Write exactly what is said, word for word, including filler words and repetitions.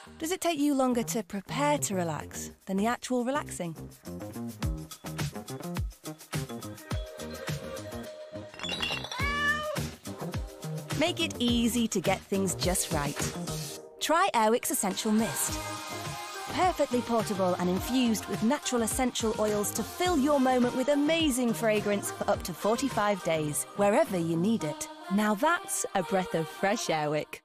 Does it take you longer to prepare to relax than the actual relaxing? Make it easy to get things just right. Try Airwick's Essential Mist. Perfectly portable and infused with natural essential oils to fill your moment with amazing fragrance for up to forty-five days, wherever you need it. Now that's a breath of fresh Airwick.